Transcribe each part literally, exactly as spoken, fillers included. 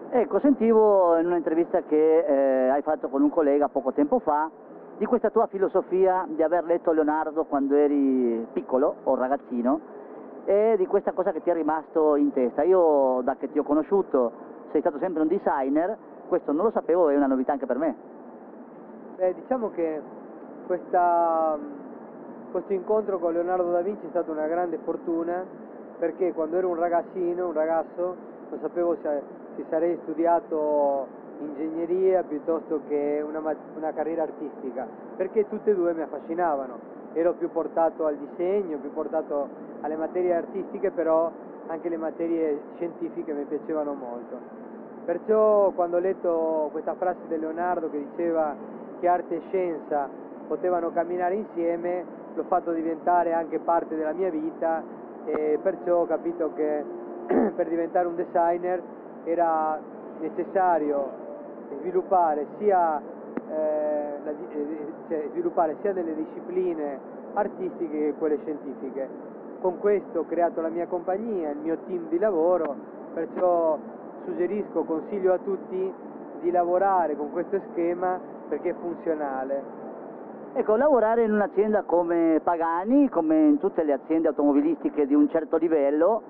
Ecco, sentivo in un'intervista che eh, hai fatto con un collega poco tempo fa di questa tua filosofia di aver letto Leonardo quando eri piccolo o ragazzino e di questa cosa che ti è rimasto in testa. Io, da che ti ho conosciuto, sei stato sempre un designer, questo non lo sapevo, è una novità anche per me. Beh, diciamo che questa, questo incontro con Leonardo da Vinci è stata una grande fortuna, perché quando ero un ragazzino, un ragazzo, non sapevo se, se sarei studiato ingegneria piuttosto che una, una carriera artistica, perché tutte e due mi affascinavano. Ero più portato al disegno, più portato alle materie artistiche, però anche le materie scientifiche mi piacevano molto. Perciò quando ho letto questa frase di Leonardo che diceva che arte e scienza potevano camminare insieme, l'ho fatto diventare anche parte della mia vita, e perciò ho capito che per diventare un designer era necessario sviluppare sia, eh, la, eh, cioè, sviluppare sia delle discipline artistiche che quelle scientifiche. Con questo ho creato la mia compagnia, il mio team di lavoro, perciò suggerisco, consiglio a tutti di lavorare con questo schema perché è funzionale. Ecco, lavorare in un'azienda come Pagani, come in tutte le aziende automobilistiche di un certo livello,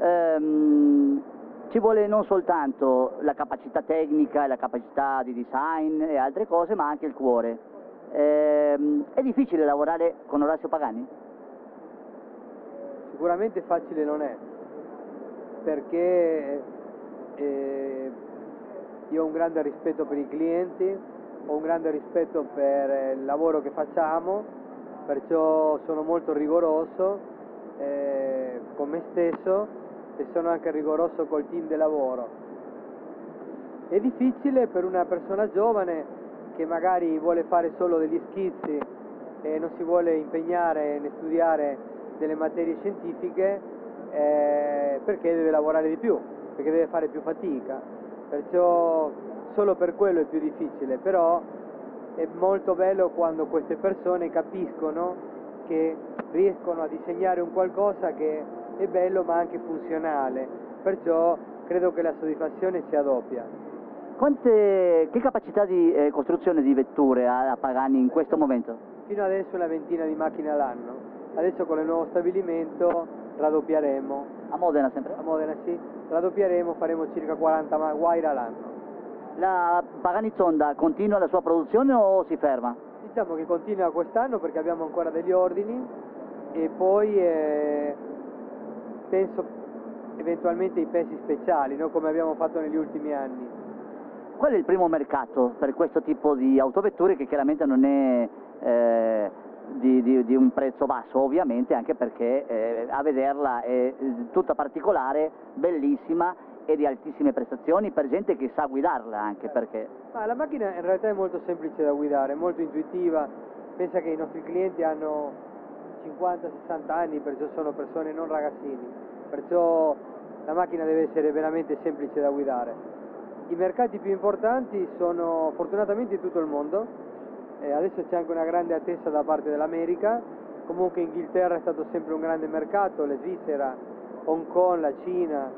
ehm, ci vuole non soltanto la capacità tecnica e la capacità di design e altre cose, ma anche il cuore. Ehm, è difficile lavorare con Orazio Pagani? Sicuramente facile non è, perché eh, io ho un grande rispetto per i clienti, ho un grande rispetto per il lavoro che facciamo, perciò sono molto rigoroso eh, con me stesso e sono anche rigoroso col team di lavoro. È difficile per una persona giovane che magari vuole fare solo degli schizzi e non si vuole impegnare nel studiare delle materie scientifiche eh, perché deve lavorare di più, perché deve fare più fatica, perciò solo per quello è più difficile. Però è molto bello quando queste persone capiscono che riescono a disegnare un qualcosa che è bello ma anche funzionale, perciò credo che la soddisfazione sia doppia. Quante, che capacità di eh, costruzione di vetture ha Pagani in questo momento? Fino adesso una ventina di macchine all'anno, adesso con il nuovo stabilimento raddoppieremo. A Modena sempre? A Modena sì, raddoppieremo, faremo circa quaranta Wire all'anno. La Pagani Zonda continua la sua produzione o si ferma? Diciamo che continua quest'anno perché abbiamo ancora degli ordini e poi eh, penso eventualmente ai pezzi speciali, no? Come abbiamo fatto negli ultimi anni. Qual è il primo mercato per questo tipo di autovetture, che chiaramente non è eh, di, di, di un prezzo basso, ovviamente, anche perché eh, a vederla è tutta particolare, bellissima e di altissime prestazioni per gente che sa guidarla, anche perché... Ma la macchina in realtà è molto semplice da guidare, molto intuitiva. Pensa che i nostri clienti hanno cinquanta sessanta anni, perciò sono persone non ragazzini, perciò la macchina deve essere veramente semplice da guidare. I mercati più importanti sono fortunatamente in tutto il mondo, eh, adesso c'è anche una grande attesa da parte dell'America. Comunque Inghilterra è stato sempre un grande mercato, la Svizzera, Hong Kong, la Cina,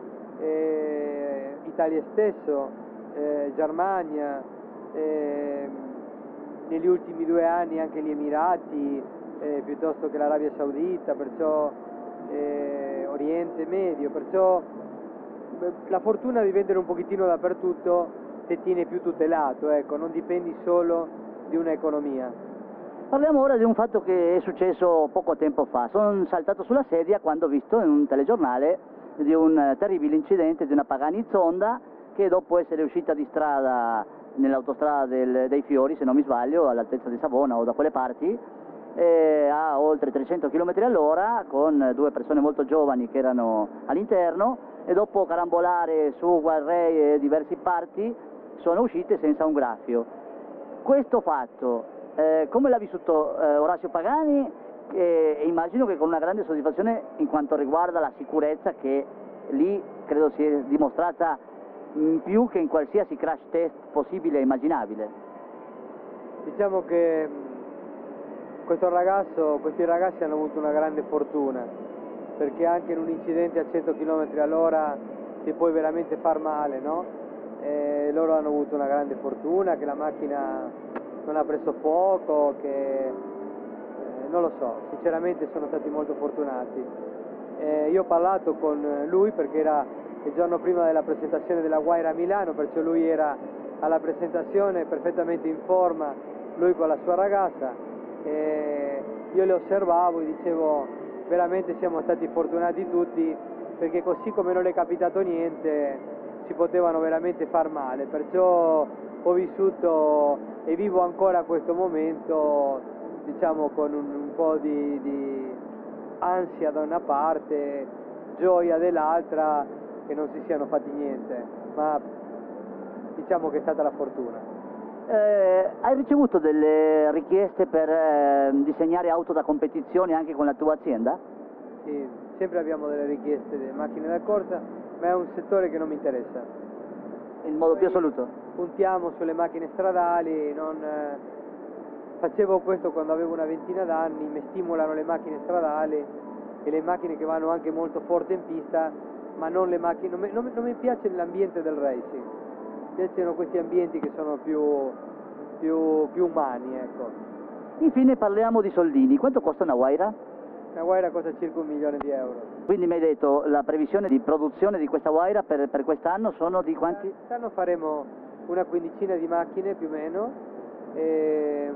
eh, Italia stesso, eh, Germania, eh, negli ultimi due anni anche gli Emirati, eh, piuttosto che l'Arabia Saudita, perciò eh, Oriente Medio, perciò la fortuna di vendere un pochettino dappertutto ti tiene più tutelato, ecco, non dipendi solo di un'economia. Parliamo ora di un fatto che è successo poco tempo fa. Sono saltato sulla sedia quando ho visto in un telegiornale di un terribile incidente di una Pagani Zonda che, dopo essere uscita di strada nell'autostrada del, dei Fiori, se non mi sbaglio, all'altezza di Savona o da quelle parti, eh, a oltre trecento chilometri all'ora, con due persone molto giovani che erano all'interno, e dopo carambolare su guardrail e diversi parti sono uscite senza un graffio. Questo fatto, eh, come l'ha vissuto eh, Orazio Pagani? E immagino che con una grande soddisfazione in quanto riguarda la sicurezza, che lì credo sia dimostrata in più che in qualsiasi crash test possibile e immaginabile. Diciamo che questo ragazzo, questi ragazzi hanno avuto una grande fortuna, perché anche in un incidente a cento chilometri all'ora ti puoi veramente far male, no? e loro hanno avuto una grande fortuna, che la macchina non ha preso fuoco, che eh, non lo so, sinceramente sono stati molto fortunati. Eh, io ho parlato con lui perché era il giorno prima della presentazione della Huayra a Milano, perciò lui era alla presentazione perfettamente in forma, lui con la sua ragazza, e io le osservavo e dicevo veramente siamo stati fortunati tutti, perché così come non è capitato niente si potevano veramente far male, perciò ho vissuto e vivo ancora questo momento, diciamo, con un, un po' di, di ansia da una parte, gioia dell'altra, che non si siano fatti niente, ma diciamo che è stata la fortuna. Eh, hai ricevuto delle richieste per eh, disegnare auto da competizione anche con la tua azienda? Sì, sempre abbiamo delle richieste di macchine da corsa, ma è un settore che non mi interessa. In modo più assoluto? Puntiamo sulle macchine stradali, non, eh, facevo questo quando avevo una ventina d'anni, mi stimolano le macchine stradali e le macchine che vanno anche molto forte in pista, ma non le macchine, non mi, non mi, non mi piace l'ambiente del racing, mi piacciono questi ambienti che sono più, più, più umani, ecco. Infine parliamo di soldini, quanto costa una Huayra? Una Huayra costa circa un milione di euro. Quindi mi hai detto la previsione di produzione di questa Huayra per, per quest'anno sono di quanti? Quest'anno faremo una quindicina di macchine più o meno, e,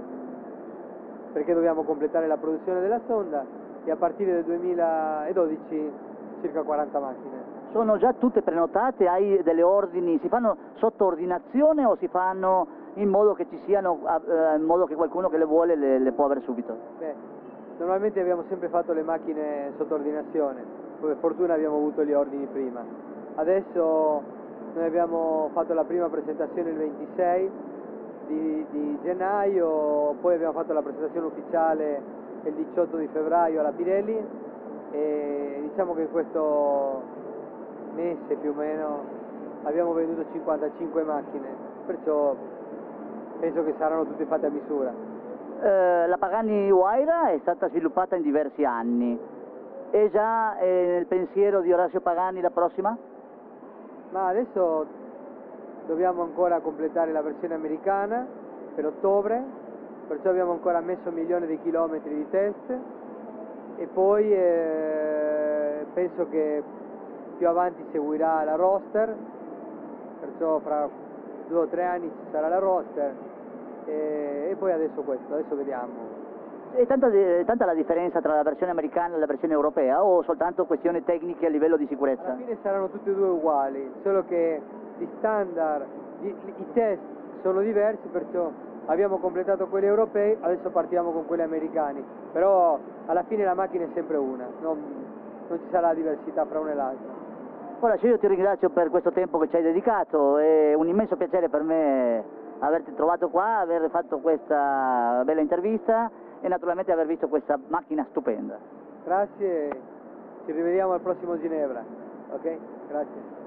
perché dobbiamo completare la produzione della sonda, e a partire del duemiladodici circa quaranta macchine. Sono già tutte prenotate? Hai delle ordini? Si fanno sotto ordinazione o si fanno in modo che ci siano, eh, in modo che qualcuno che le vuole le, le può avere subito? Beh, normalmente abbiamo sempre fatto le macchine sotto ordinazione, per fortuna abbiamo avuto gli ordini prima. Adesso noi abbiamo fatto la prima presentazione il ventisei di, di gennaio, poi abbiamo fatto la presentazione ufficiale il diciotto di febbraio alla Pirelli, e diciamo che in questo mese più o meno abbiamo venduto cinquantacinque macchine, perciò penso che saranno tutte fatte a misura. Eh, la Pagani Huayra è stata sviluppata in diversi anni, è già eh, nel pensiero di Orazio Pagani la prossima? Ma adesso dobbiamo ancora completare la versione americana per ottobre, perciò abbiamo ancora messo un milione di chilometri di test, e poi eh, penso che più avanti seguirà la roster, perciò fra due o tre anni ci sarà la roster, e, e poi adesso questo, adesso vediamo. È tanta, è tanta la differenza tra la versione americana e la versione europea o soltanto questioni tecniche a livello di sicurezza? Alla fine saranno tutte e due uguali, solo che gli standard, gli, i test sono diversi, perciò abbiamo completato quelli europei, adesso partiamo con quelli americani, però alla fine la macchina è sempre una, non, non ci sarà diversità fra una e l'altra. Ora io ti ringrazio per questo tempo che ci hai dedicato, è un immenso piacere per me averti trovato qua, aver fatto questa bella intervista e naturalmente aver visto questa macchina stupenda. Grazie, ci rivediamo al prossimo Ginevra, ok? Grazie.